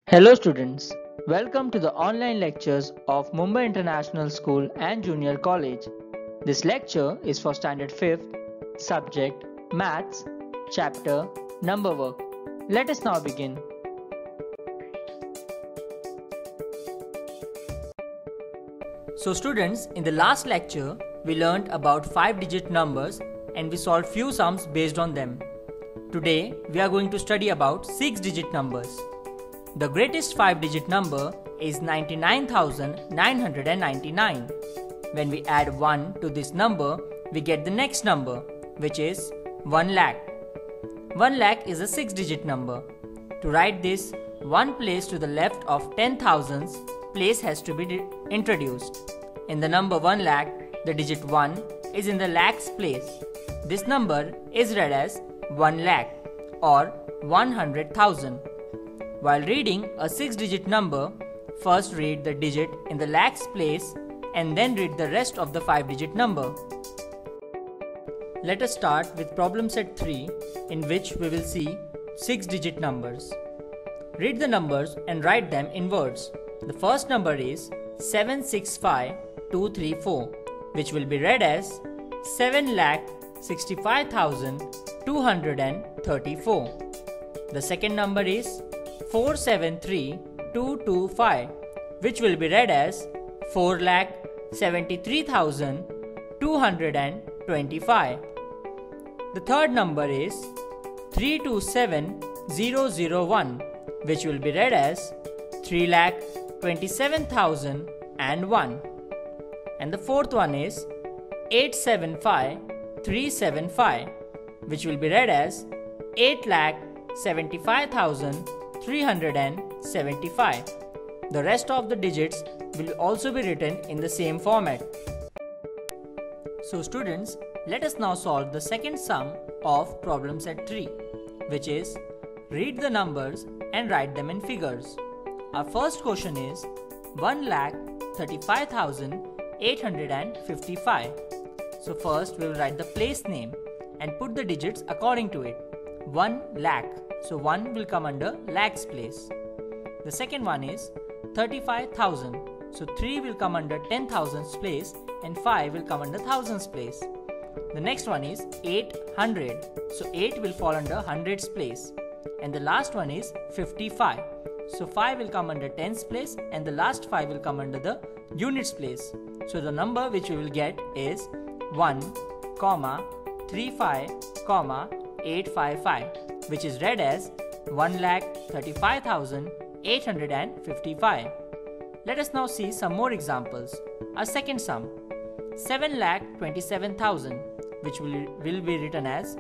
Hello students, welcome to the online lectures of Mumbai International School and Junior College. This lecture is for Standard 5th, subject Maths, chapter Number Work. Let us now begin. So students, in the last lecture, we learned about 5-digit numbers and we solved few sums based on them. Today, we are going to study about 6-digit numbers. The greatest 5-digit number is 99,999. When we add 1 to this number, we get the next number, which is 1 lakh. 1 lakh is a 6-digit number. To write this, one place to the left of 10,000s place has to be introduced. In the number 1 lakh, the digit 1 is in the lakhs place. This number is read as 1 lakh or 100,000. While reading a 6-digit number, first read the digit in the lakhs place and then read the rest of the 5-digit number. Let us start with problem set 3, in which we will see 6-digit numbers. Read the numbers and write them in words. The first number is 765234, which will be read as 7,65,234. The second number is 473225, which will be read as 4,73,225. The third number is 327001, which will be read as 3,27,001. And the fourth one is 875375, which will be read as 8,75,375. The rest of the digits will also be written in the same format. So students, let us now solve the second sum of problem set 3, which is read the numbers and write them in figures. Our first question is 1,35,855. So first we will write the place name and put the digits according to it. 1 lakh. So 1 will come under lakhs place. The second one is 35,000. So 3 will come under 10,000s place and 5 will come under thousands place. The next one is 800. So 8 will fall under hundreds place. And the last one is 55. So 5 will come under tens place and the last 5 will come under the units place. So the number which we will get is 1,35,855, which is read as 1,35,855. Let us now see some more examples. Our second sum, 7,27,000, which will be written as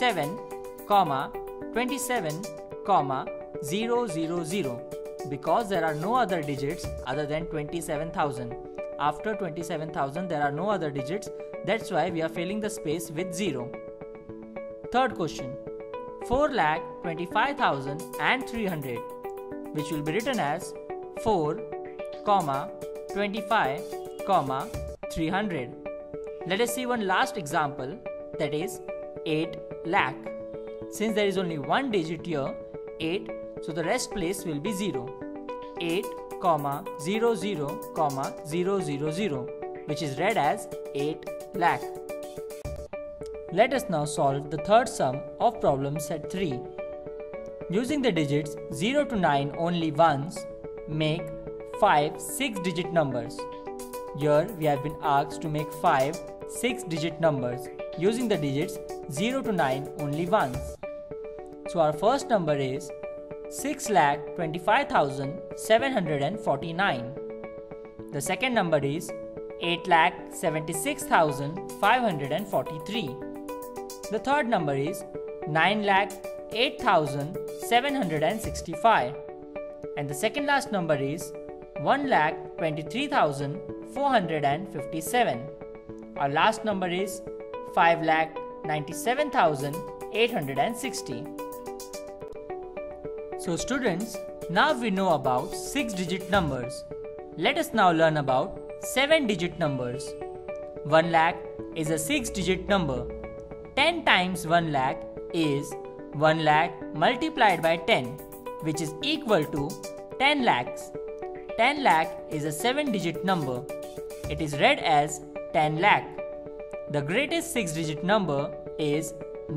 7,27,000, because there are no other digits other than 27,000. After 27,000 there are no other digits, that's why we are filling the space with 0. Third question, 4,25,300, which will be written as 4,25,300. Let us see one last example, that is 8 lakh. Since there is only one digit here, 8, so the rest place will be 0. 8,00,000, which is read as 8 lakh. Let us now solve the third sum of problem set 3. Using the digits 0 to 9 only once, make 5 6-digit numbers. Here we have been asked to make 5 6-digit numbers using the digits 0 to 9 only once. So our first number is 6,25,749. The second number is 8,76,543. The third number is 9,08,765. And the second last number is 1,23,457. Our last number is 5,97,860. So students, now we know about 6-digit numbers. Let us now learn about 7-digit numbers. 1 lakh is a 6-digit number. 10 times 1 lakh is 1 lakh multiplied by 10, which is equal to 10 lakhs. 10 lakh is a 7-digit number. It is read as 10 lakh. The greatest 6-digit number is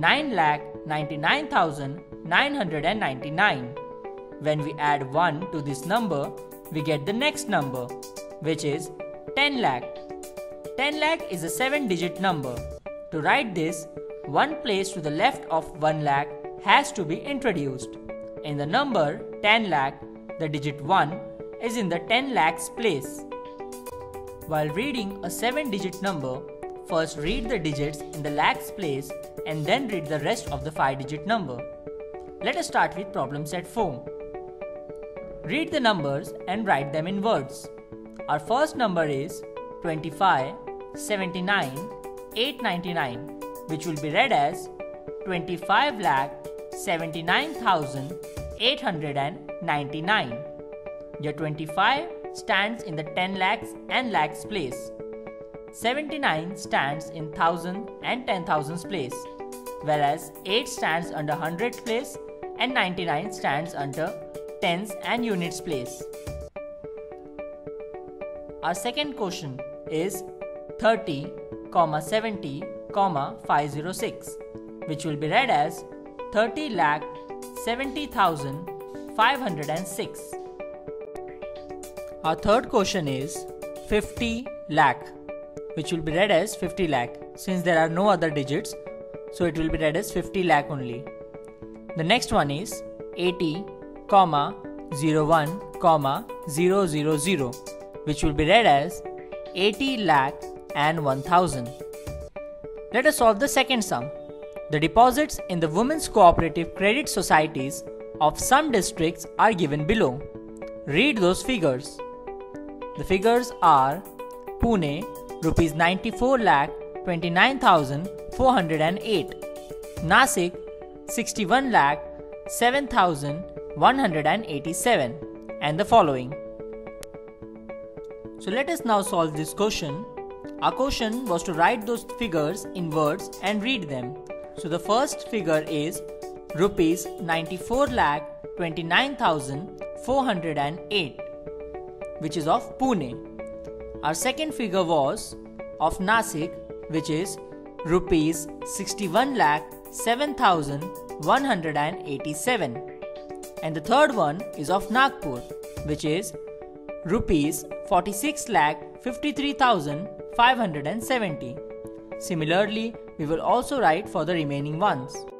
9,99,999. When we add 1 to this number, we get the next number, which is 10 lakh. 10 lakh is a 7-digit number. To write this, one place to the left of 1 lakh has to be introduced. In the number 10 lakh, the digit 1 is in the 10 lakhs place. While reading a 7-digit number, first read the digits in the lakhs place and then read the rest of the 5-digit number. Let us start with problem set 4. Read the numbers and write them in words. Our first number is 25, 79, 899, which will be read as 25,79,899. Your 25 stands in the 10 lakhs and lakhs place. 79 stands in thousand and 10,000s place, whereas 8 stands under hundreds place and 99 stands under tens and units place. Our second question is 30, 70, 506, which will be read as 30,70,506. Our third question is 50 lakh, which will be read as 50 lakh. Since there are no other digits, so it will be read as 50 lakh only. The next one is 80, 01, 000, which will be read as 80 lakh and 1000. Let us solve the second sum. The deposits in the Women's Cooperative Credit Societies of some districts are given below. Read those figures. The figures are Pune, Rs 94 lakh 29,408, Nasik 61 lakh 7,187, and the following. So let us now solve this question. Our question was to write those figures in words and read them. So the first figure is Rs 94 lakh 29,408, which is of Pune. Our second figure was of Nasik, which is Rs 61 lakh 7,187. And the third one is of Nagpur, which is Rs 46 lakh 53,570. Similarly, we will also write for the remaining ones.